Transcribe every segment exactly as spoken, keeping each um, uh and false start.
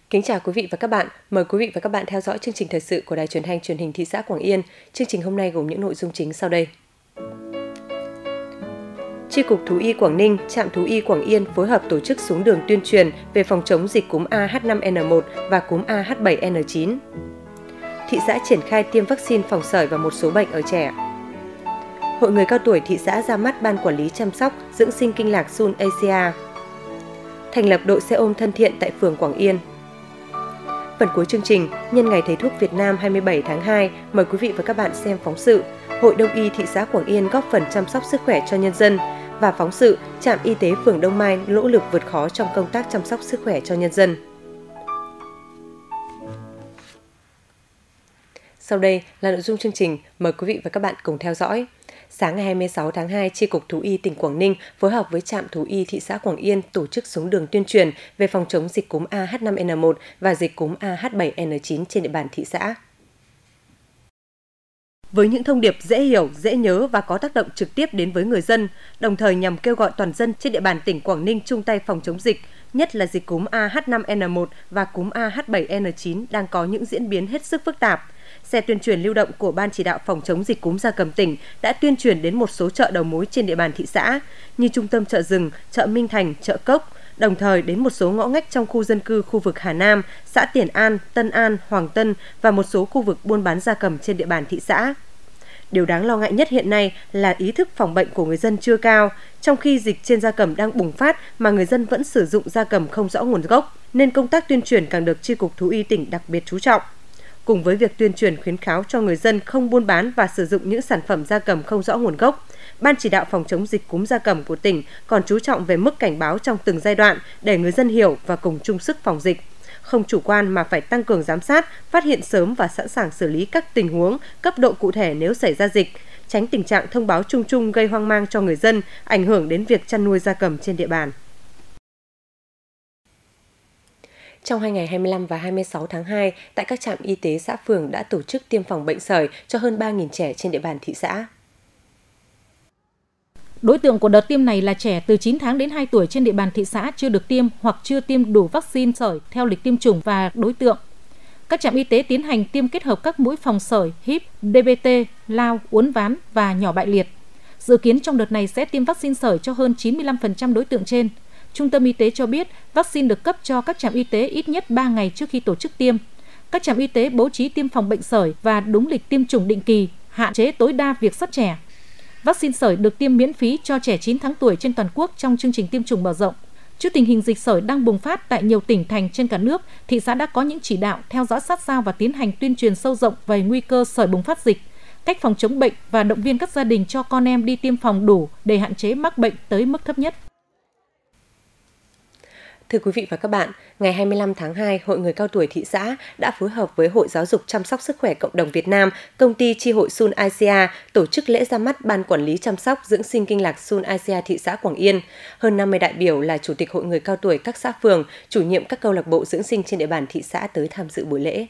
Kính chào quý vị và các bạn. Mời quý vị và các bạn theo dõi chương trình thời sự của Đài Truyền thanh Truyền hình thị xã Quảng Yên. Chương trình hôm nay gồm những nội dung chính sau đây. Chi cục Thú y Quảng Ninh, trạm Thú y Quảng Yên phối hợp tổ chức xuống đường tuyên truyền về phòng chống dịch cúm A H năm N một và cúm A H bảy N chín. Thị xã triển khai tiêm vaccine phòng sởi và một số bệnh ở trẻ. Hội người cao tuổi thị xã ra mắt Ban Quản lý chăm sóc, dưỡng sinh kinh lạc Sun Asia. Thành lập đội xe ôm thân thiện tại phường Quảng Yên. Phần cuối chương trình, nhân ngày Thầy thuốc Việt Nam hai mươi bảy tháng hai, mời quý vị và các bạn xem phóng sự Hội Đông y thị xã Quảng Yên góp phần chăm sóc sức khỏe cho nhân dân và phóng sự Trạm y tế phường Đông Mai nỗ lực vượt khó trong công tác chăm sóc sức khỏe cho nhân dân. Sau đây là nội dung chương trình, mời quý vị và các bạn cùng theo dõi. Sáng ngày hai mươi sáu tháng hai, Chi cục Thú y tỉnh Quảng Ninh phối hợp với trạm Thú y thị xã Quảng Yên tổ chức xuống đường tuyên truyền về phòng chống dịch cúm A H năm N một và dịch cúm A H bảy N chín trên địa bàn thị xã. Với những thông điệp dễ hiểu, dễ nhớ và có tác động trực tiếp đến với người dân, đồng thời nhằm kêu gọi toàn dân trên địa bàn tỉnh Quảng Ninh chung tay phòng chống dịch, nhất là dịch cúm A H năm N một và cúm A H bảy N chín đang có những diễn biến hết sức phức tạp. Xe tuyên truyền lưu động của Ban chỉ đạo phòng chống dịch cúm gia cầm tỉnh đã tuyên truyền đến một số chợ đầu mối trên địa bàn thị xã như trung tâm chợ rừng, chợ Minh Thành, chợ Cốc, đồng thời đến một số ngõ ngách trong khu dân cư khu vực Hà Nam, xã Tiền An, Tân An, Hoàng Tân và một số khu vực buôn bán gia cầm trên địa bàn thị xã. Điều đáng lo ngại nhất hiện nay là ý thức phòng bệnh của người dân chưa cao, trong khi dịch trên gia cầm đang bùng phát mà người dân vẫn sử dụng gia cầm không rõ nguồn gốc, nên công tác tuyên truyền càng được Chi cục Thú y tỉnh đặc biệt chú trọng. Cùng với việc tuyên truyền khuyến cáo cho người dân không buôn bán và sử dụng những sản phẩm gia cầm không rõ nguồn gốc, Ban chỉ đạo phòng chống dịch cúm gia cầm của tỉnh còn chú trọng về mức cảnh báo trong từng giai đoạn để người dân hiểu và cùng chung sức phòng dịch. Không chủ quan mà phải tăng cường giám sát, phát hiện sớm và sẵn sàng xử lý các tình huống, cấp độ cụ thể nếu xảy ra dịch, tránh tình trạng thông báo chung chung gây hoang mang cho người dân, ảnh hưởng đến việc chăn nuôi gia cầm trên địa bàn. Trong hai ngày hai mươi lăm và hai mươi sáu tháng hai, tại các trạm y tế xã phường đã tổ chức tiêm phòng bệnh sởi cho hơn ba nghìn trẻ trên địa bàn thị xã. Đối tượng của đợt tiêm này là trẻ từ chín tháng đến hai tuổi trên địa bàn thị xã chưa được tiêm hoặc chưa tiêm đủ vaccine sởi theo lịch tiêm chủng và đối tượng. Các trạm y tế tiến hành tiêm kết hợp các mũi phòng sởi, híp, D B T, lao, uốn ván và nhỏ bại liệt. Dự kiến trong đợt này sẽ tiêm vaccine sởi cho hơn chín mươi lăm phần trăm đối tượng trên. Trung tâm y tế cho biết vaccine được cấp cho các trạm y tế ít nhất ba ngày trước khi tổ chức tiêm. Các trạm y tế bố trí tiêm phòng bệnh sởi và đúng lịch tiêm chủng định kỳ, hạn chế tối đa việc sắp trẻ. Vaccine sởi được tiêm miễn phí cho trẻ chín tháng tuổi trên toàn quốc trong chương trình tiêm chủng mở rộng. Trước tình hình dịch sởi đang bùng phát tại nhiều tỉnh thành trên cả nước, thị xã đã có những chỉ đạo theo dõi sát sao và tiến hành tuyên truyền sâu rộng về nguy cơ sởi bùng phát dịch, cách phòng chống bệnh và động viên các gia đình cho con em đi tiêm phòng đủ để hạn chế mắc bệnh tới mức thấp nhất. Thưa quý vị và các bạn, ngày hai mươi lăm tháng hai, Hội người cao tuổi thị xã đã phối hợp với Hội Giáo dục chăm sóc sức khỏe cộng đồng Việt Nam, công ty chi hội Sun Asia tổ chức lễ ra mắt Ban Quản lý chăm sóc dưỡng sinh kinh lạc Sun Asia thị xã Quảng Yên. Hơn năm mươi đại biểu là chủ tịch Hội người cao tuổi các xã phường, chủ nhiệm các câu lạc bộ dưỡng sinh trên địa bàn thị xã tới tham dự buổi lễ.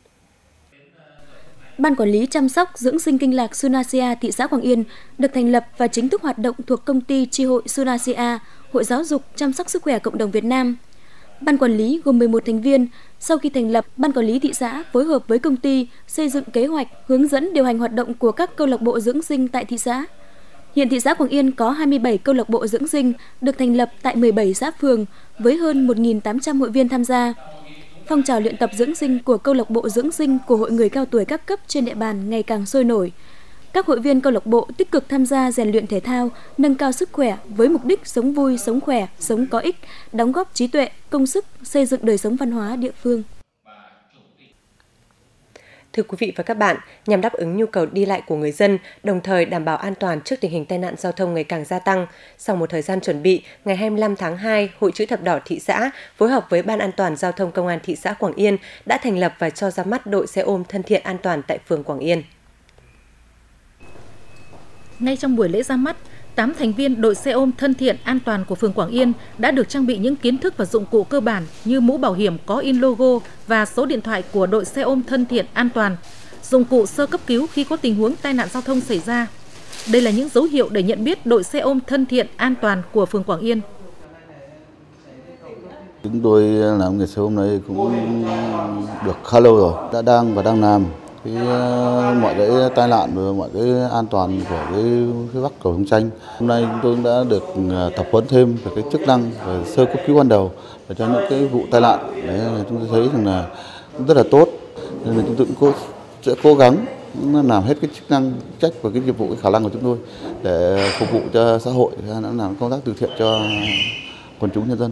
Ban Quản lý chăm sóc dưỡng sinh kinh lạc Sun Asia thị xã Quảng Yên được thành lập và chính thức hoạt động thuộc công ty chi hội Sun Asia, Hội Giáo dục chăm sóc sức khỏe cộng đồng Việt Nam. Ban quản lý gồm mười một thành viên. Sau khi thành lập, Ban quản lý thị xã phối hợp với công ty xây dựng kế hoạch, hướng dẫn điều hành hoạt động của các câu lạc bộ dưỡng sinh tại thị xã. Hiện thị xã Quảng Yên có hai mươi bảy câu lạc bộ dưỡng sinh được thành lập tại mười bảy xã phường với hơn một nghìn tám trăm hội viên tham gia. Phong trào luyện tập dưỡng sinh của câu lạc bộ dưỡng sinh của hội người cao tuổi các cấp trên địa bàn ngày càng sôi nổi. Các hội viên câu lạc bộ tích cực tham gia rèn luyện thể thao, nâng cao sức khỏe với mục đích sống vui, sống khỏe, sống có ích, đóng góp trí tuệ, công sức, xây dựng đời sống văn hóa địa phương. Thưa quý vị và các bạn, nhằm đáp ứng nhu cầu đi lại của người dân, đồng thời đảm bảo an toàn trước tình hình tai nạn giao thông ngày càng gia tăng, sau một thời gian chuẩn bị, ngày hai mươi lăm tháng hai, Hội Chữ thập đỏ thị xã phối hợp với Ban An toàn giao thông Công an thị xã Quảng Yên đã thành lập và cho ra mắt đội xe ôm thân thiện an toàn tại phường Quảng Yên. Ngay trong buổi lễ ra mắt, tám thành viên đội xe ôm thân thiện an toàn của phường Quảng Yên đã được trang bị những kiến thức và dụng cụ cơ bản như mũ bảo hiểm có in logo và số điện thoại của đội xe ôm thân thiện an toàn, dụng cụ sơ cấp cứu khi có tình huống tai nạn giao thông xảy ra. Đây là những dấu hiệu để nhận biết đội xe ôm thân thiện an toàn của phường Quảng Yên. Chúng tôi làm nghề xe ôm này cũng được khá lâu rồi, đã đang và đang làm cái mọi cái tai nạn và mọi cái an toàn của cái phía Bắc cầu Sông Chanh. Hôm nay chúng tôi đã được tập huấn thêm về cái chức năng về sơ cấp cứu ban đầu để cho những cái vụ tai nạn. Đấy, chúng tôi thấy rằng là rất là tốt, nên là chúng tôi cũng cố, sẽ cố gắng làm hết cái chức năng, trách và cái nhiệm vụ, cái khả năng của chúng tôi để phục vụ cho xã hội, làm công tác từ thiện cho quần chúng nhân dân.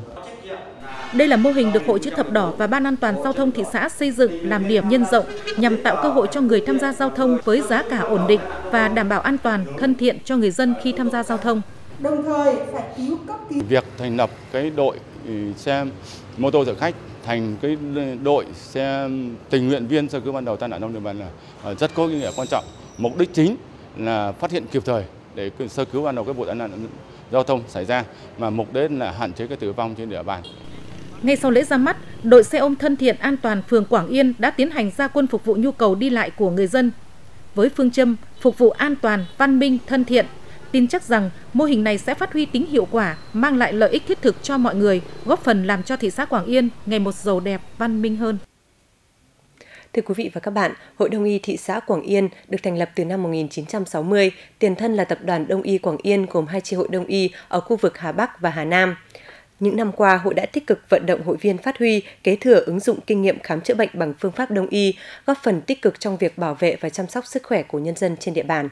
Đây là mô hình được Hội Chữ Thập Đỏ và Ban An toàn Giao thông thị xã xây dựng làm điểm nhân rộng nhằm tạo cơ hội cho người tham gia giao thông với giá cả ổn định và đảm bảo an toàn, thân thiện cho người dân khi tham gia giao thông. Đồng thời phải cứu cấp cứu. Việc thành lập cái đội xe mô tô chở khách thành cái đội xe tình nguyện viên sơ cứu ban đầu tai nạn giao thông địa bàn là rất có ý nghĩa quan trọng. Mục đích chính là phát hiện kịp thời để sơ cứu ban đầu các vụ tai nạn giao thông xảy ra, mà mục đích là hạn chế cái tử vong trên địa bàn. Ngay sau lễ ra mắt, đội xe ôm thân thiện an toàn phường Quảng Yên đã tiến hành ra quân phục vụ nhu cầu đi lại của người dân. Với phương châm phục vụ an toàn, văn minh, thân thiện, tin chắc rằng mô hình này sẽ phát huy tính hiệu quả, mang lại lợi ích thiết thực cho mọi người, góp phần làm cho thị xã Quảng Yên ngày một giàu đẹp, văn minh hơn. Thưa quý vị và các bạn, Hội Đông y thị xã Quảng Yên được thành lập từ năm một nghìn chín trăm sáu mươi, tiền thân là Tập đoàn Đông y Quảng Yên gồm hai chi hội Đông y ở khu vực Hà Bắc và Hà Nam. Những năm qua, hội đã tích cực vận động hội viên phát huy, kế thừa ứng dụng kinh nghiệm khám chữa bệnh bằng phương pháp Đông y, góp phần tích cực trong việc bảo vệ và chăm sóc sức khỏe của nhân dân trên địa bàn.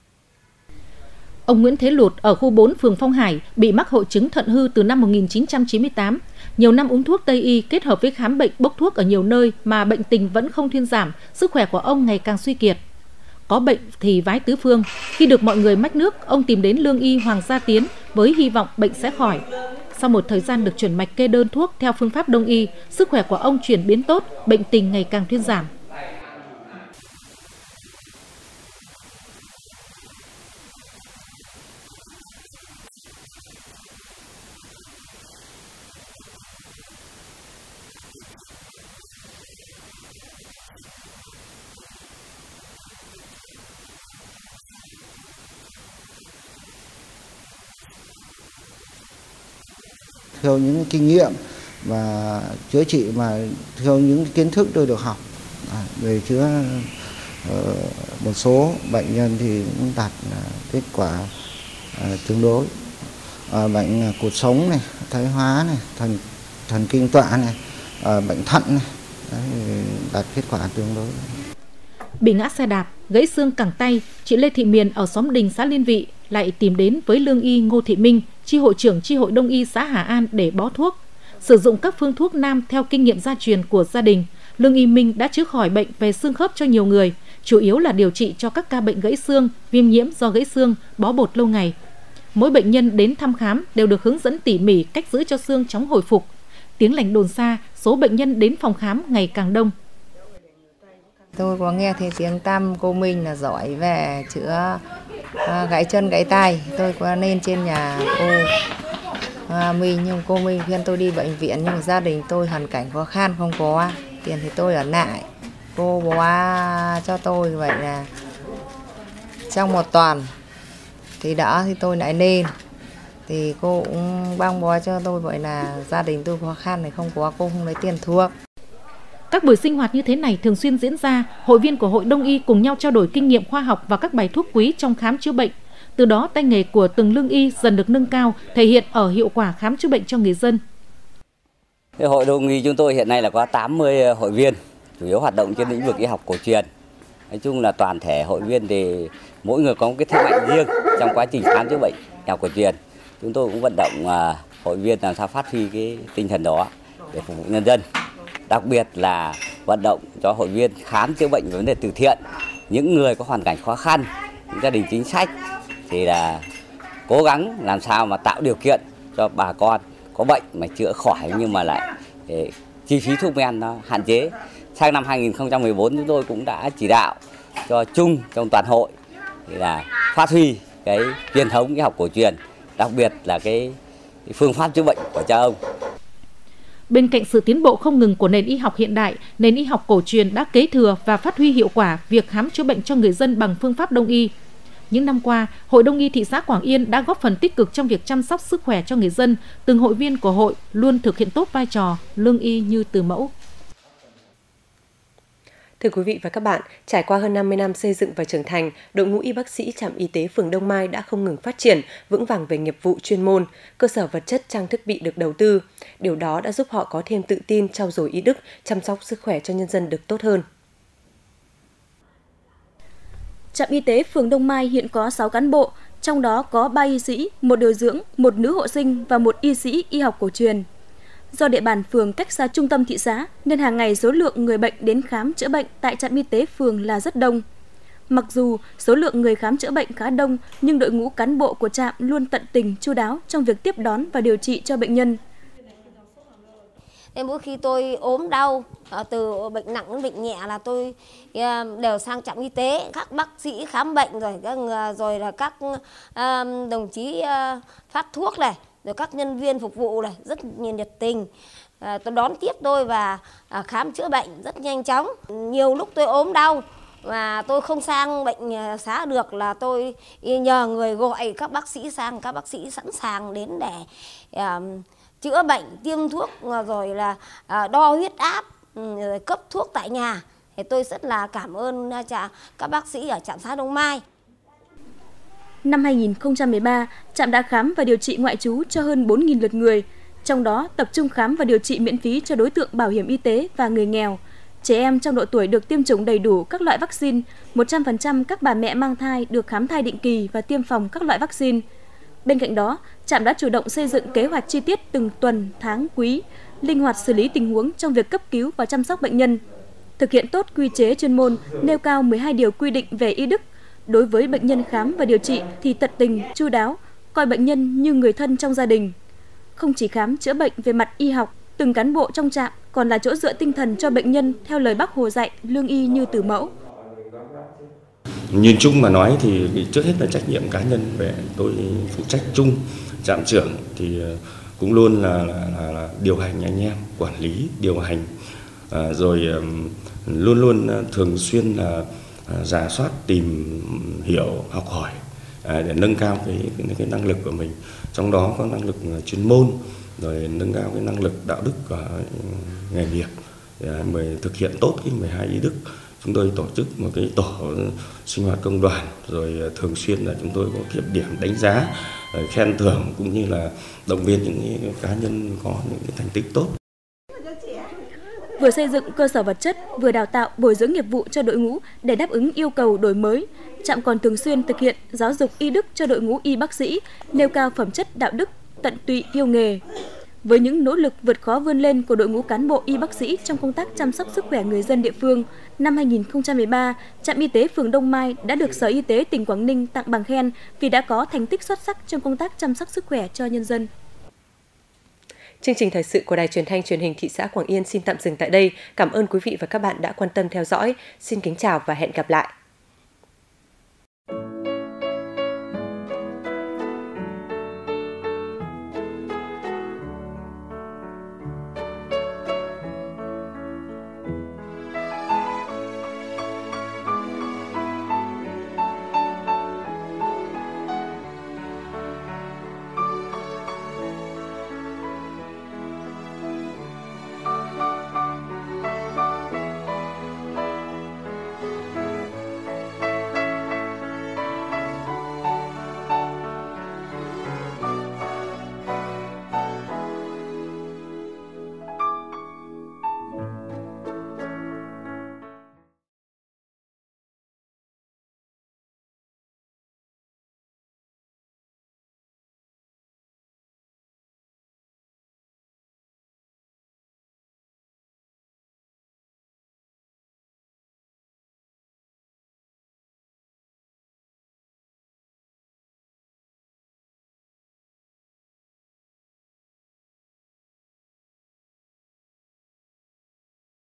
Ông Nguyễn Thế Lụt ở khu bốn phường Phong Hải bị mắc hội chứng thận hư từ năm một nghìn chín trăm chín mươi tám. Nhiều năm uống thuốc Tây y kết hợp với khám bệnh bốc thuốc ở nhiều nơi mà bệnh tình vẫn không thuyên giảm, sức khỏe của ông ngày càng suy kiệt. Có bệnh thì vái tứ phương. Khi được mọi người mách nước, ông tìm đến lương y Hoàng Gia Tiến với hy vọng bệnh sẽ khỏi. Sau một thời gian được chuyển mạch kê đơn thuốc theo phương pháp Đông y, sức khỏe của ông chuyển biến tốt, bệnh tình ngày càng thuyên giảm. Theo những kinh nghiệm và chữa trị mà theo những kiến thức tôi được học về chữa một số bệnh nhân thì cũng đạt kết quả tương đối. Bệnh cột sống này, thoái hóa này, thần thần kinh tọa này, bệnh thận này, đạt kết quả tương đối. Bị ngã xe đạp, gãy xương cẳng tay, chị Lê Thị Miền ở xóm Đình, xã Liên Vị lại tìm đến với lương y Ngô Thị Minh, chi hội trưởng chi hội Đông y xã Hà An để bó thuốc. Sử dụng các phương thuốc nam theo kinh nghiệm gia truyền của gia đình, lương y Minh đã chữa khỏi bệnh về xương khớp cho nhiều người, chủ yếu là điều trị cho các ca bệnh gãy xương, viêm nhiễm do gãy xương, bó bột lâu ngày. Mỗi bệnh nhân đến thăm khám đều được hướng dẫn tỉ mỉ cách giữ cho xương chóng hồi phục. Tiếng lành đồn xa, số bệnh nhân đến phòng khám ngày càng đông. Tôi có nghe thấy tiếng tăm cô Minh là giỏi về chữa à, gãy chân gãy tay. Tôi có lên trên nhà cô à, Minh, nhưng cô Minh khuyên tôi đi bệnh viện, nhưng gia đình tôi hoàn cảnh khó khăn, không có tiền thì tôi ở lại. Cô bó cho tôi vậy là trong một tuần thì đỡ thì tôi lại lên. Thì cô cũng băng bó cho tôi vậy là gia đình tôi khó khăn thì không có, cô không lấy tiền thuốc. Các buổi sinh hoạt như thế này thường xuyên diễn ra, hội viên của hội Đông y cùng nhau trao đổi kinh nghiệm khoa học và các bài thuốc quý trong khám chữa bệnh. Từ đó tay nghề của từng lương y dần được nâng cao, thể hiện ở hiệu quả khám chữa bệnh cho người dân. Hội Đông y chúng tôi hiện nay là có tám mươi hội viên, chủ yếu hoạt động trên lĩnh vực y học cổ truyền. Nói chung là toàn thể hội viên thì mỗi người có một cái thế mạnh riêng trong quá trình khám chữa bệnh y học cổ truyền. Chúng tôi cũng vận động hội viên làm sao phát huy cái tinh thần đó để phục vụ nhân dân. Đặc biệt là vận động cho hội viên khám chữa bệnh về vấn đề từ thiện. Những người có hoàn cảnh khó khăn, những gia đình chính sách thì là cố gắng làm sao mà tạo điều kiện cho bà con có bệnh mà chữa khỏi, nhưng mà lại để chi phí thuốc men nó hạn chế. Sang năm hai nghìn không trăm mười bốn chúng tôi cũng đã chỉ đạo cho chung trong toàn hội là phát huy cái truyền thống y học cổ truyền, đặc biệt là cái, cái phương pháp chữa bệnh của cha ông. Bên cạnh sự tiến bộ không ngừng của nền y học hiện đại, nền y học cổ truyền đã kế thừa và phát huy hiệu quả việc khám chữa bệnh cho người dân bằng phương pháp Đông y. Những năm qua, Hội Đông y thị xã Quảng Yên đã góp phần tích cực trong việc chăm sóc sức khỏe cho người dân. Từng hội viên của hội luôn thực hiện tốt vai trò lương y như từ mẫu. Thưa quý vị và các bạn, trải qua hơn năm mươi năm xây dựng và trưởng thành, đội ngũ y bác sĩ trạm y tế phường Đông Mai đã không ngừng phát triển, vững vàng về nghiệp vụ chuyên môn, cơ sở vật chất, trang thiết bị được đầu tư. Điều đó đã giúp họ có thêm tự tin, trau dồi y đức, chăm sóc sức khỏe cho nhân dân được tốt hơn. Trạm y tế phường Đông Mai hiện có sáu cán bộ, trong đó có ba y sĩ, một điều dưỡng, một nữ hộ sinh và một y sĩ y học cổ truyền. Do địa bàn phường cách xa trung tâm thị xã nên hàng ngày số lượng người bệnh đến khám chữa bệnh tại trạm y tế phường là rất đông. Mặc dù số lượng người khám chữa bệnh khá đông nhưng đội ngũ cán bộ của trạm luôn tận tình chu đáo trong việc tiếp đón và điều trị cho bệnh nhân. Mỗi khi tôi ốm đau từ bệnh nặng đến bệnh nhẹ là tôi đều sang trạm y tế, các bác sĩ khám bệnh rồi các rồi là các đồng chí phát thuốc này, rồi các nhân viên phục vụ này rất nhiệt tình, tôi đón tiếp tôi và khám chữa bệnh rất nhanh chóng. Nhiều lúc tôi ốm đau mà tôi không sang bệnh xá được là tôi nhờ người gọi các bác sĩ sang, các bác sĩ sẵn sàng đến để uh, chữa bệnh, tiêm thuốc rồi là uh, đo huyết áp, rồi cấp thuốc tại nhà. Thì tôi rất là cảm ơn các bác sĩ ở trạm xá Đông Mai. Năm hai nghìn không trăm mười ba, trạm đã khám và điều trị ngoại trú cho hơn bốn nghìn lượt người, trong đó tập trung khám và điều trị miễn phí cho đối tượng bảo hiểm y tế và người nghèo. Trẻ em trong độ tuổi được tiêm chủng đầy đủ các loại vaccine, một trăm phần trăm các bà mẹ mang thai được khám thai định kỳ và tiêm phòng các loại vaccine. Bên cạnh đó, trạm đã chủ động xây dựng kế hoạch chi tiết từng tuần, tháng, quý, linh hoạt xử lý tình huống trong việc cấp cứu và chăm sóc bệnh nhân. Thực hiện tốt quy chế chuyên môn, nêu cao mười hai điều quy định về y đức. Đối với bệnh nhân khám và điều trị thì tận tình, chu đáo, coi bệnh nhân như người thân trong gia đình. Không chỉ khám chữa bệnh về mặt y học, từng cán bộ trong trạm còn là chỗ dựa tinh thần cho bệnh nhân theo lời Bác Hồ dạy, lương y như từ mẫu. Nhìn chung mà nói thì trước hết là trách nhiệm cá nhân về tôi phụ trách chung, trạm trưởng thì cũng luôn là, là, là, là điều hành anh em, quản lý, điều hành, à, rồi luôn luôn thường xuyên là rà soát, tìm hiểu, học hỏi à, để nâng cao cái, cái, cái năng lực của mình. Trong đó có năng lực chuyên môn, rồi nâng cao cái năng lực đạo đức của nghề nghiệp để mới thực hiện tốt cái mười hai y đức. Chúng tôi tổ chức một cái tổ sinh hoạt công đoàn, rồi thường xuyên là chúng tôi có kiểm điểm đánh giá, khen thưởng cũng như là động viên những cá nhân có những cái thành tích tốt. Vừa xây dựng cơ sở vật chất, vừa đào tạo, bồi dưỡng nghiệp vụ cho đội ngũ để đáp ứng yêu cầu đổi mới. Trạm còn thường xuyên thực hiện giáo dục y đức cho đội ngũ y bác sĩ, nêu cao phẩm chất đạo đức, tận tụy yêu nghề. Với những nỗ lực vượt khó vươn lên của đội ngũ cán bộ y bác sĩ trong công tác chăm sóc sức khỏe người dân địa phương, năm hai nghìn không trăm mười ba, trạm y tế phường Đông Mai đã được Sở Y tế tỉnh Quảng Ninh tặng bằng khen vì đã có thành tích xuất sắc trong công tác chăm sóc sức khỏe cho nhân dân. Chương trình thời sự của Đài Truyền thanh Truyền hình thị xã Quảng Yên xin tạm dừng tại đây. Cảm ơn quý vị và các bạn đã quan tâm theo dõi. Xin kính chào và hẹn gặp lại.